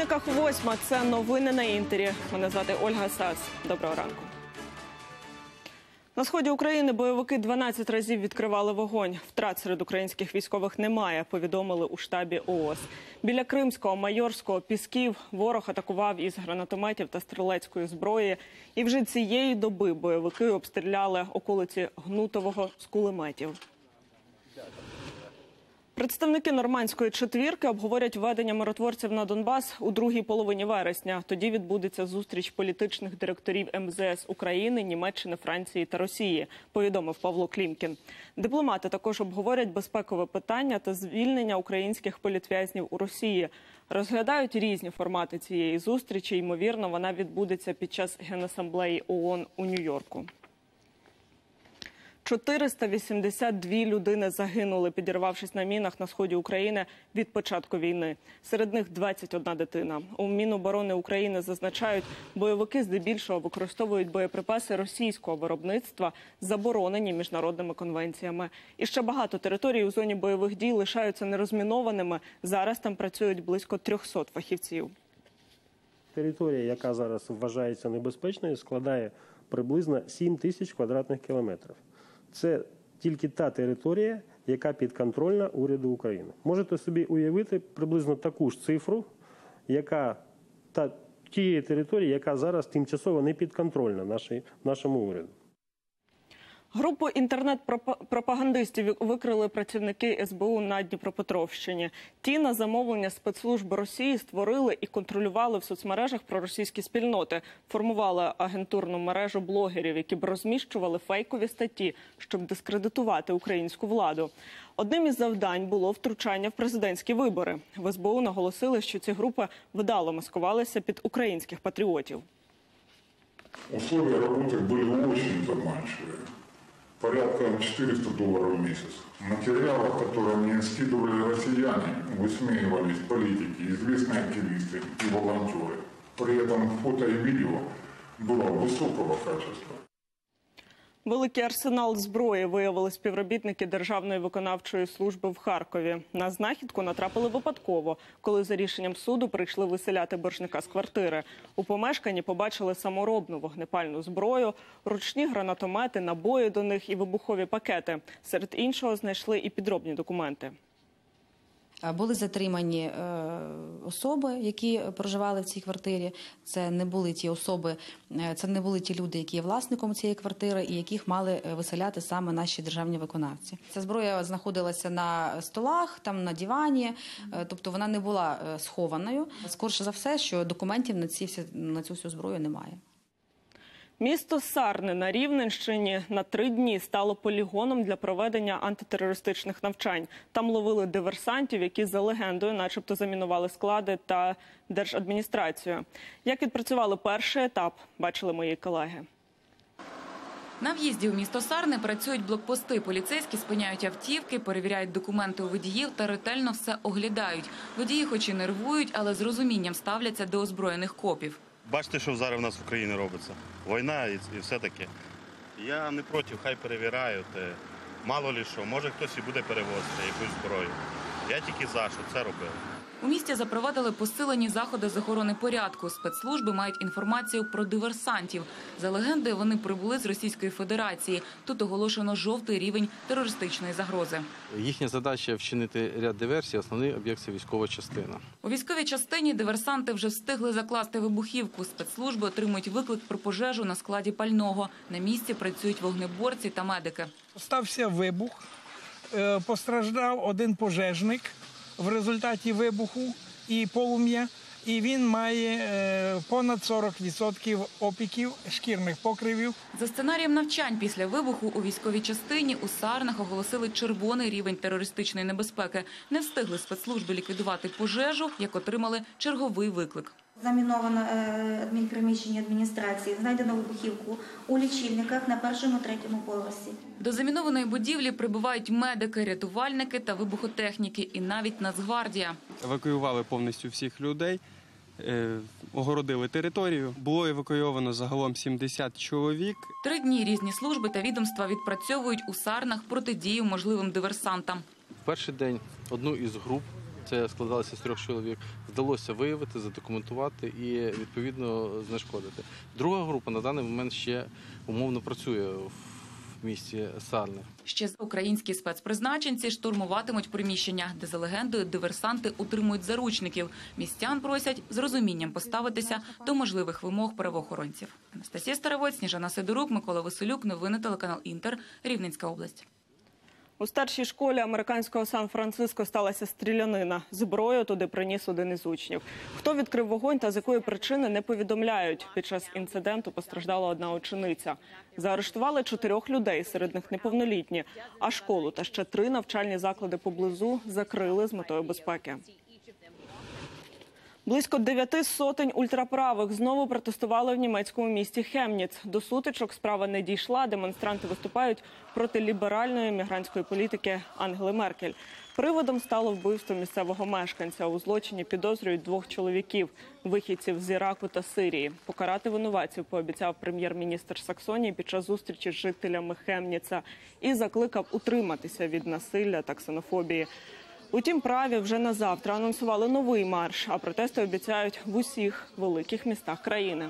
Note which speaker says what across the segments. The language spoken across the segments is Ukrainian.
Speaker 1: годинниках 8. Це новини на Інтері. Мене звати Ольга Сас. Доброго ранку. На сході України бойовики 12 разів відкривали вогонь. Втрат серед українських військових немає, повідомили у штабі ООС. Біля Кримського, Майорського, Пісків ворог атакував із гранатометів та стрілецької зброї. І вже цієї доби бойовики обстріляли околиці Гнутового з кулеметів. Представники Нормандської четвірки обговорять введення миротворців на Донбас у другій половині вересня. Тоді відбудеться зустріч політичних директорів МЗС України, Німеччини, Франції та Росії, повідомив Павло Клімкін. Дипломати також обговорять безпекове питання та звільнення українських політв'язнів у Росії. Розглядають різні формати цієї зустрічі. Ймовірно, вона відбудеться під час Генасамблеї ООН у Нью-Йорку. 482 людини загинули, підірвавшись на мінах на сході України від початку війни. Серед них 21 дитина. У Міноборони України зазначають, бойовики здебільшого використовують боєприпаси російського виробництва, заборонені міжнародними конвенціями. І ще багато територій у зоні бойових дій лишаються нерозмінованими. Зараз там працюють близько 300 фахівців.
Speaker 2: Територія, яка зараз вважається небезпечною, складає приблизно 7 тисяч квадратних кілометрів. Це тільки та територія, яка підконтрольна уряду України. Можете собі уявити приблизно таку ж цифру, тієї території, яка зараз тимчасово не підконтрольна нашому уряду.
Speaker 1: Групу інтернет-пропагандистів викрили працівники СБУ на Дніпропетровщині. Ті на замовлення спецслужб Росії створили і контролювали в соцмережах проросійські спільноти. Формували агентурну мережу блогерів, які б розміщували фейкові статті, щоб дискредитувати українську владу. Одним із завдань було втручання в президентські вибори. В СБУ наголосили, що ці групи вдало маскувалися під українських патріотів.
Speaker 3: Условия работы были очень заманчивые. Порядка $400 в месяц. Материалы, которые мне скидывали россияне, высмеивались политики, известные активисты и волонтеры. При этом фото и видео было высокого качества.
Speaker 1: Великий арсенал зброї виявили співробітники Державної виконавчої служби в Харкові. На знахідку натрапили випадково, коли за рішенням суду прийшли виселяти боржника з квартири. У помешканні побачили саморобну вогнепальну зброю, ручні гранатомети, набої до них і вибухові пакети. Серед іншого знайшли і підробні документи.
Speaker 4: Були затримані особи, які проживали в цій квартирі. Це не були ті особи, це не були ті люди, які є власником цієї квартири і яких мали виселяти саме наші державні виконавці. Ця зброя знаходилася на столах, там на дивані, тобто вона не була схованою. Скоріше за все, що документів на цю всю зброю немає.
Speaker 1: Місто Сарни на Рівненщині на 3 дні стало полігоном для проведення антитерористичних навчань. Там ловили диверсантів, які за легендою начебто замінували склади та держадміністрацію. Як відпрацювали перший етап, бачили мої колеги.
Speaker 5: На в'їзді у місто Сарни працюють блокпости. Поліцейські спиняють автівки, перевіряють документи у водіїв та ретельно все оглядають. Водії хоч і нервують, але з розумінням ставляться до озброєних копів.
Speaker 6: Бачите, що зараз в нас в Україні робиться. Війна і все таке. Я не проти, хай перевіряють. Мало ли що, може хтось і буде перевозити якусь зброю. Я тільки за, що це робив.
Speaker 5: У місті запровадили посилені заходи з охорони порядку. Спецслужби мають інформацію про диверсантів. За легендою, вони прибули з Російської Федерації. Тут оголошено жовтий рівень терористичної загрози.
Speaker 7: Їхня задача – вчинити ряд диверсій, основний об'єкт – це військова частина.
Speaker 5: У військовій частині диверсанти вже встигли закласти вибухівку. Спецслужби отримують виклик про пожежу на складі пального. На місці працюють вогнеборці та медики.
Speaker 8: Стався вибух, постраждав один пожежник в результаті вибуху і полум'я, і він має понад 40% опіків шкірних покривів.
Speaker 5: За сценарієм навчань після вибуху у військовій частині у Сарнах оголосили червоний рівень терористичної небезпеки. Не встигли спецслужби ліквідувати пожежу, як отримали черговий виклик.
Speaker 9: Заміновано адмінприміщення адміністрації, знайдено вибухівку у лічильниках на 1-му, 3-му поверсі.
Speaker 5: До замінованої будівлі прибувають медики, рятувальники та вибухотехніки і навіть Нацгвардія.
Speaker 10: Евакуювали повністю всіх людей, огородили територію. Було евакуйовано загалом 70 чоловік.
Speaker 5: 3 дні різні служби та відомства відпрацьовують у Сарнах протидію можливим диверсантам.
Speaker 7: В перший день одну із груп це складалося з 3 чоловік, вдалося виявити, задокументувати і, відповідно, знешкодити. Друга група на даний момент ще умовно працює в місті Сарни.
Speaker 5: Ще українські спецпризначенці штурмуватимуть приміщення, де, за легендою, диверсанти утримують заручників. Містян просять з розумінням поставитися до можливих вимог правоохоронців. Анастасія Старовоць, Сніжана Сидорук, Микола Василюк. Новини телеканал «Інтер», Рівненська область.
Speaker 1: У старшій школі американського Сан-Франциско сталася стрілянина. Зброю туди приніс один із учнів. Хто відкрив вогонь та з якої причини, не повідомляють. Під час інциденту постраждала одна учениця. Заарештували 4 людей, серед них неповнолітні. А школу та ще 3 навчальні заклади поблизу закрили з метою безпеки. Близько 9 сотень ультраправих знову протестували в німецькому місті Хемніц. До сутичок справа не дійшла. Демонстранти виступають проти ліберальної мігрантської політики Ангели Меркель. Приводом стало вбивство місцевого мешканця. У злочині підозрюють 2 чоловіків – вихідців з Іраку та Сирії. Покарати винуватців пообіцяв прем'єр-міністр Саксонії під час зустрічі з жителями Хемніца і закликав утриматися від насилля та ксенофобії. Утім, праві вже на завтра анонсували новий марш, а протести обіцяють в усіх великих містах країни.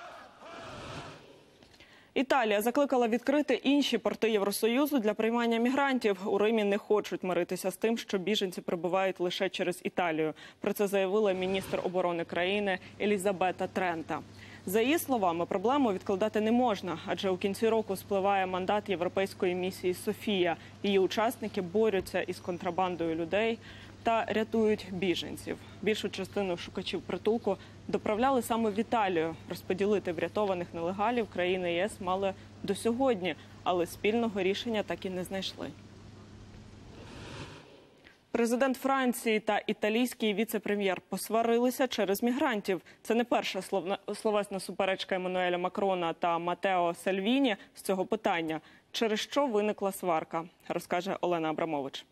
Speaker 1: Італія закликала відкрити інші порти Євросоюзу для приймання мігрантів. У Римі не хочуть миритися з тим, що біженці прибувають лише через Італію. Про це заявила міністр оборони країни Елізабета Трента. За її словами, проблему відкладати не можна, адже у кінці року спливає мандат європейської місії «Софія». Її учасники борються із контрабандою людей та рятують біженців. Більшу частину шукачів притулку доправляли саме в Італію. Розподілити врятованих нелегалів країни ЄС мали до сьогодні, але спільного рішення так і не знайшли. Президент Франції та італійський віце-прем'єр посварилися через мігрантів. Це не перша словесна суперечка Еммануеля Макрона та Матео Сальвіні з цього питання. Через що виникла сварка, розкаже Олена Абрамович.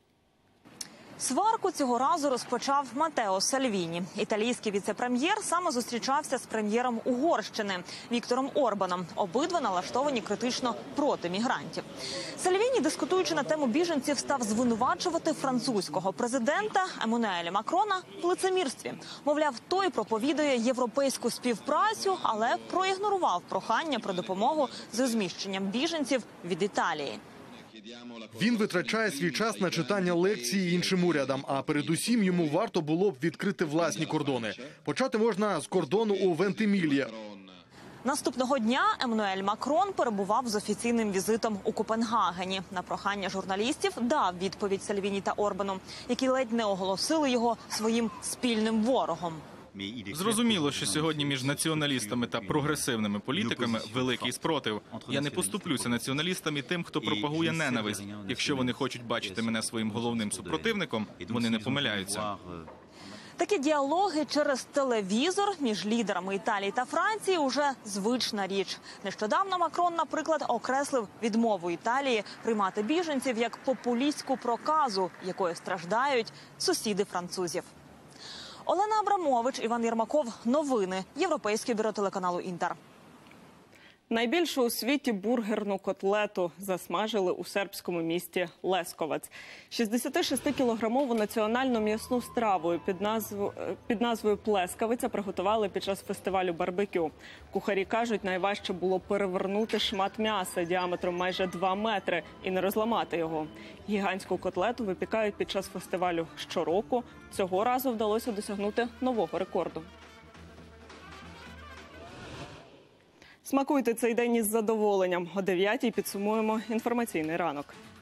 Speaker 11: Сварку цього разу розпочав Матео Сальвіні. Італійський віце-прем'єр саме зустрічався з прем'єром Угорщини Віктором Орбаном. Обидва налаштовані критично проти мігрантів. Сальвіні, дискутуючи на тему біженців, став звинувачувати французького президента Еммануеля Макрона в лицемірстві. Мовляв, той проповідує європейську співпрацю, але проігнорував прохання про допомогу з розміщенням біженців від Італії.
Speaker 12: Він витрачає свій час на читання лекцій іншим урядам, а передусім йому варто було б відкрити власні кордони. Почати можна з кордону у Вентимілля.
Speaker 11: Наступного дня Еммануель Макрон перебував з офіційним візитом у Копенгагені. На прохання журналістів дав відповідь Сальвіні та Орбану, які ледь не оголосили його своїм спільним ворогом.
Speaker 13: Зрозуміло, що сьогодні між націоналістами та прогресивними політиками великий спротив. Я не поступлюся націоналістам і тим, хто пропагує ненависть. Якщо вони хочуть бачити мене своїм головним супротивником, вони не помиляються.
Speaker 11: Такі діалоги через телевізор між лідерами Італії та Франції – уже звична річ. Нещодавно Макрон, наприклад, окреслив відмову Італії приймати біженців як популістську проказу, якою страждають сусіди французів. Олена Абрамович, Іван Єрмаков. Новини. Європейське бюро телеканалу «Інтер».
Speaker 1: Найбільшу у світі бургерну котлету засмажили у сербському місті Лесковац. 66-кілограмову національну м'ясну страву під назвою «Плескавиця» приготували під час фестивалю барбекю. Кухарі кажуть, найважче було перевернути шмат м'яса діаметром майже 2 метри і не розламати його. Гігантську котлету випікають під час фестивалю щороку. Цього разу вдалося досягнути нового рекорду. Смакуйте цей день із задоволенням. О 9-й підсумуємо інформаційний ранок.